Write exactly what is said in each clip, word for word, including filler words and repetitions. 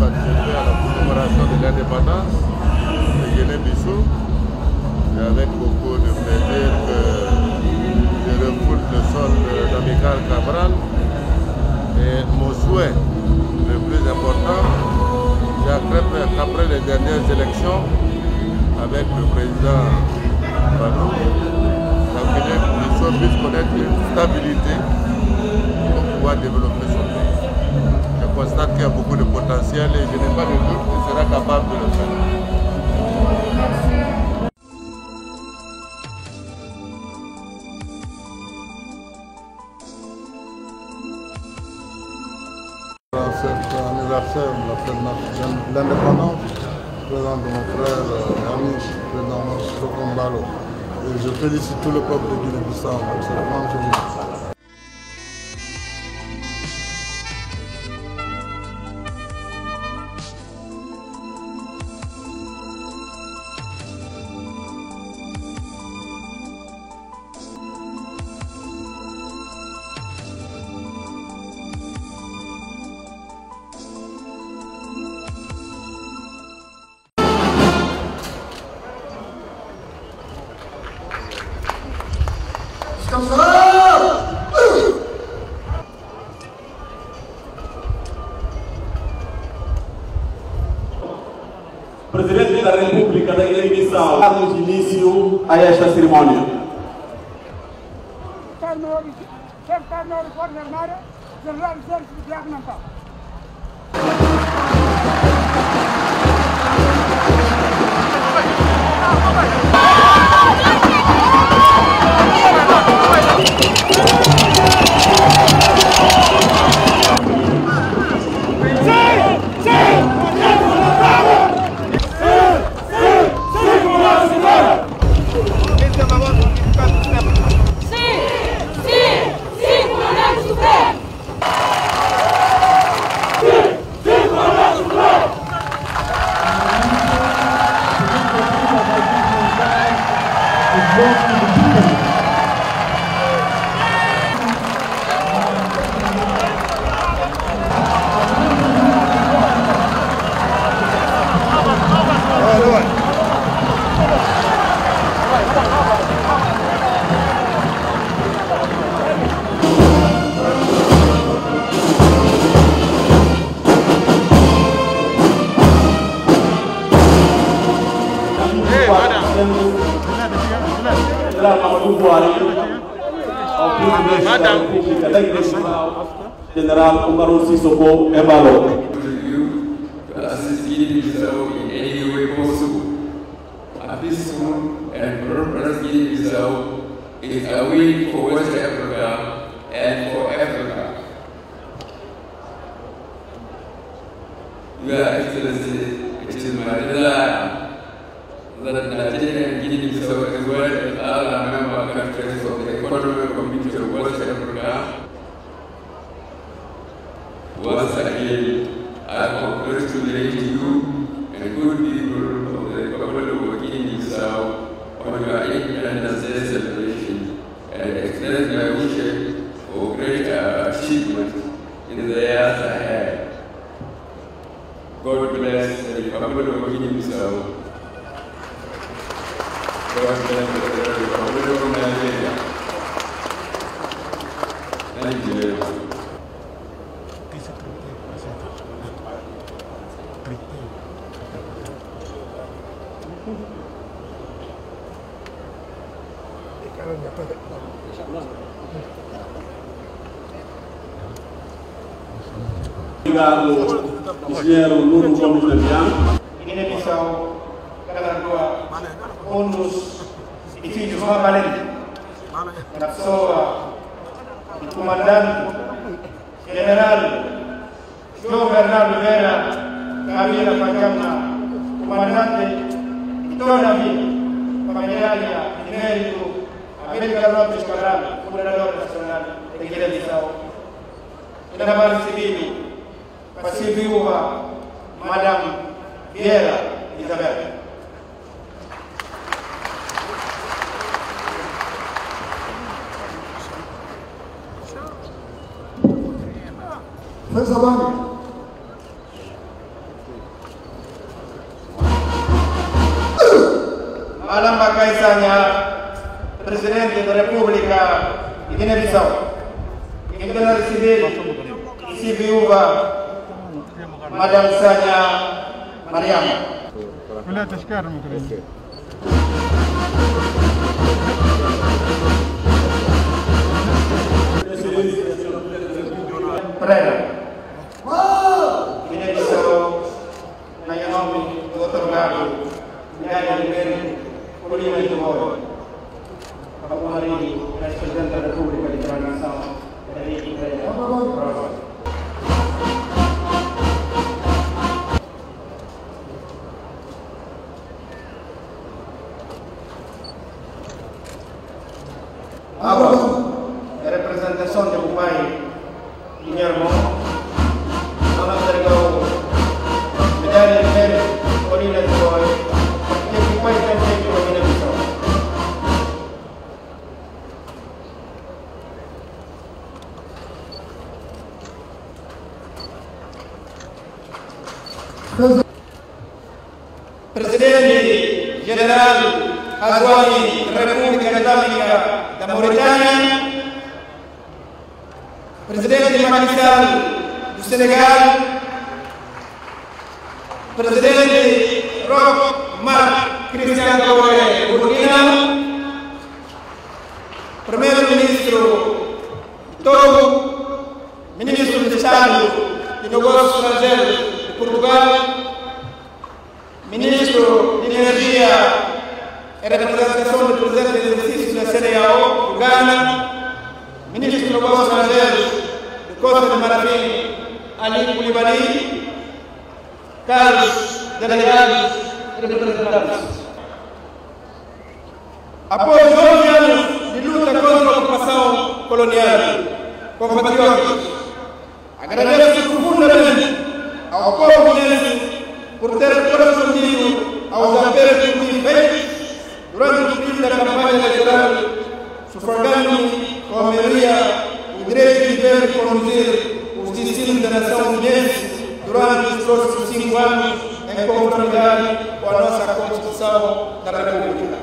participer à la commémoration de l'indépendance de Guinée-Bissau. Et avec beaucoup de plaisir que je refoule le sol d'Amical Cabral. Et mon souhait le plus important, c'est qu'après les dernières élections, avec le président Badou, la Guinée-Bissau puisse connaître une stabilité pour pouvoir développer son pays. Je constate qu'il y a beaucoup de potentiel et je n'ai pas de doute qu'il sera capable de le faire. Cet anniversaire de la fête de l'indépendance, je présente mon frère et ami, le président Soko Mbalo. Et je félicite tout le peuple de Guinée-Bissau pour cette grande journée. Presidente da República da Guiné-Bissau, damos início a esta cerimônia. General Umaru Sissoco Embalo. To assist Guinea-Bissau in any way possible. A peaceful and prosperous Guinea-Bissau is a win for West Africa and for Africa. Your Excellency, it is my desire that Nigeria and Guinea-Bissau, as well as other member countries of the Economic Community of West Africa, once again, I congratulate you and good people of the Republic of Guinea-Bissau on your Independence Day celebration and express my wishes for great achievement in the years ahead. God bless the Republic of Guinea-Bissau. God bless the Republic of Nigeria. Thank you very much. Obrigado, engenheiro Nuno Gomes Laviano. Guiné-Bissau galardoa um dos edifícios mais valentes na pessoa do comandante general João Bernardo Vera Kabila Pachamna, comandante de toda a vida, com a medalha de mérito América Lopes Cabral, governador nacional de Guiné-Bissau. Na base civil, para ser viúva, Madame Vieira Isabel. Fez a banda. Alamba Kaisanya, Presidente da República de Guiné-Bissau, Engenheiro Civil e Viúva, Madame Sanya Mariam. Pereira. Guiné-Bissau, na nome do otorgado, Nhaia Ribeiro, Colina de Moro, para o marido, ex-presidente da República de Transição, Henrique Pereira. Agora, a representação do pai Guilherme Dona entregou medalha de mérito Colina de Moro, que o pai tem feito para a Guiné-Bissau. Presidente General Azwani, República Islâmica da Mauritânia, Presidente Macky Sall do Senegal, Presidente Roch Marc Christian Kaboré do Burkina, Primeiro-Ministro Togo, Ministro de Estado de Negócios Estrangeiros de Portugal, Ministro de Energia e representação do Presidente do Exercício da C D A O do Ghana, Ministro de Negócios Estrangeiros de Costa de Marfim, Ali Coulibaly, caros delegados e representantes. Após nove anos de luta contra a ocupação colonial, compatriotas, agradeço profundamente ao povo guinense por ter correspondido aos apelos que me feitos durante o período da campanha eleitoral, sufragando com a maioria o direito de viver e conduzir os destinos da nação guinense durante os próximos cinco anos em conformidade com a nossa Constituição da República.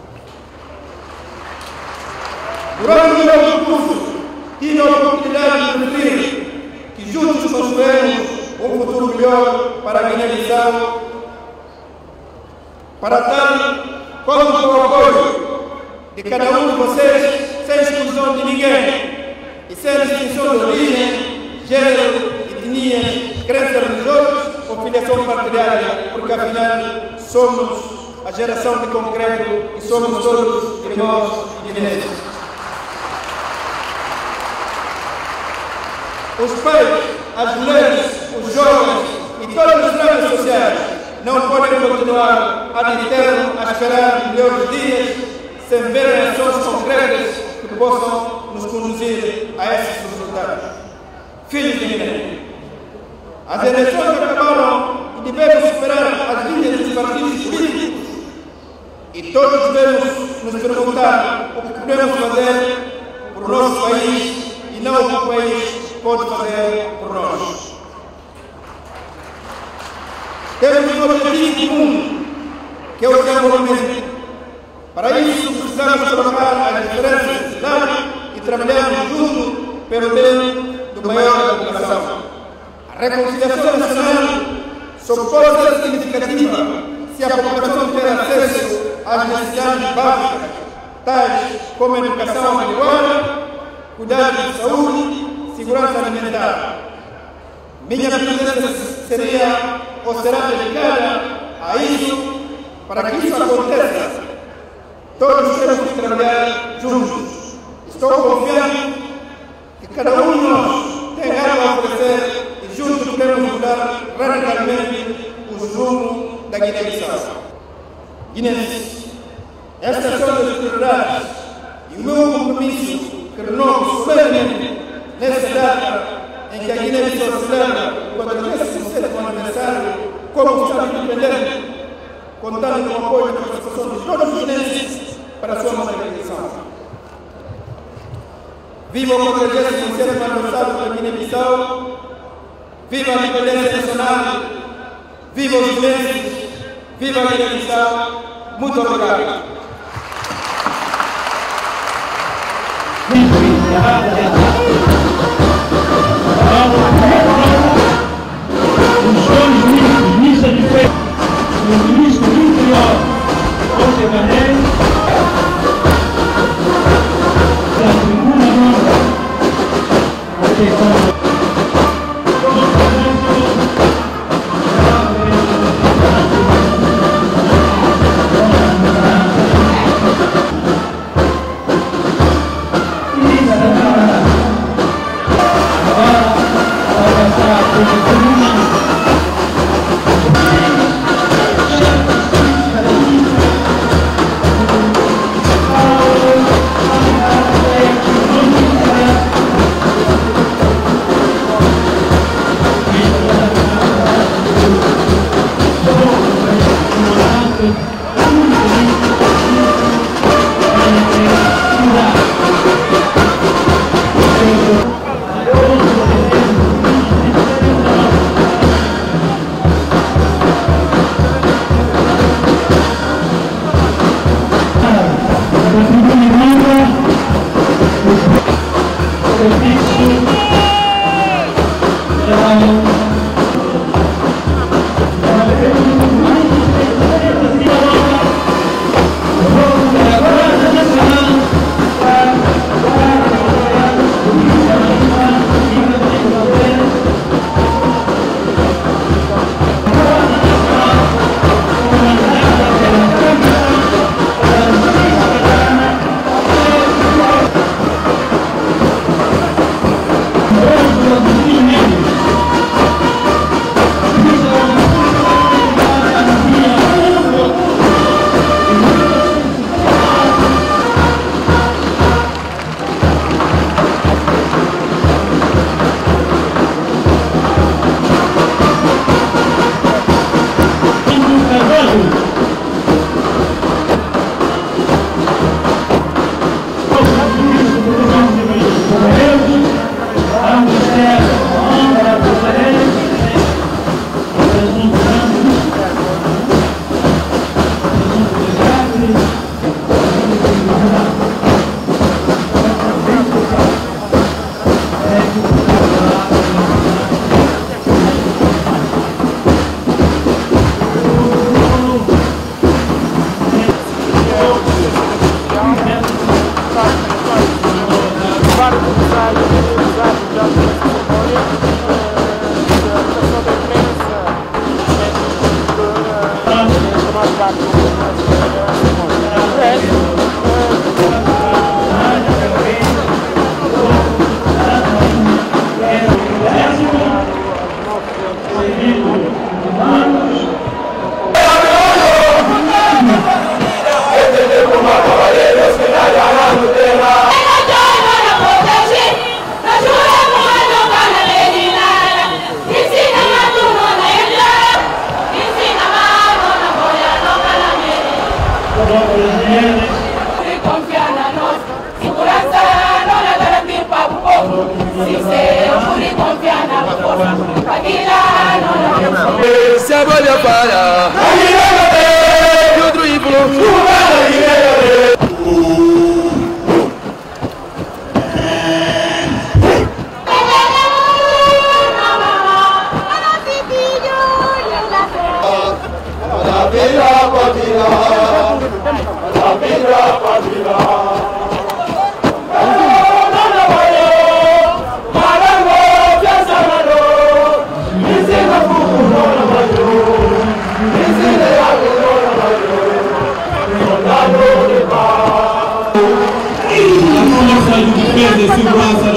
Durante o meu discurso, tive a oportunidade de referir que juntos construímos um futuro melhor para a Guiné-Bissau. Para tal, conto com o apoio de cada um de vocês, sem exclusão de ninguém e sem distinção de origem, gênero, etnia, crença religiosa ou filiação partidária, porque afinal somos a geração de concreto e somos todos irmãos guineenses. Os pais, as mulheres, os jovens e todas as classes sociais não podem continuar ad eterno a esperar melhores dias sem ver ações concretas que possam nos conduzir a esses resultados. Filhos de Guiné, as eleições acabaram e devemos superar as linhas dos partidos políticos e todos devemos nos perguntar o que podemos fazer por nosso país e não o que o país pode fazer por nós. Temos um objetivo comum, que é o desenvolvimento. Para isso, precisamos colocar as diferenças de lado e trabalharmos juntos pelo bem do maior da população. A reconciliação nacional só pode ser significativa se a população tiver acesso às necessidades básicas, tais como educação adequada, cuidado de saúde, segurança alimentar. Minha presença seria ou será dedicada a isso. Para que isso aconteça, todos temos que trabalhar juntos. Estou confiante que cada um de nós tem algo a oferecer e juntos podemos mudar radicalmente os rumos da Guiné-Bissau. Guinenses, estas são as prioridades e o meu compromisso que renovo solenemente nessa data em que a Guiné-Bissau celebra o quadragésimo sétimo aniversário como Estado independente, contando com o apoio e participação de todos os guinenses para a sua materialização. Viva o quadragésimo sétimo aniversário da Guiné-Bissau, viva a independência nacional, viva os guinenses, viva a Guiné-Bissau. Muito obrigado. Segurança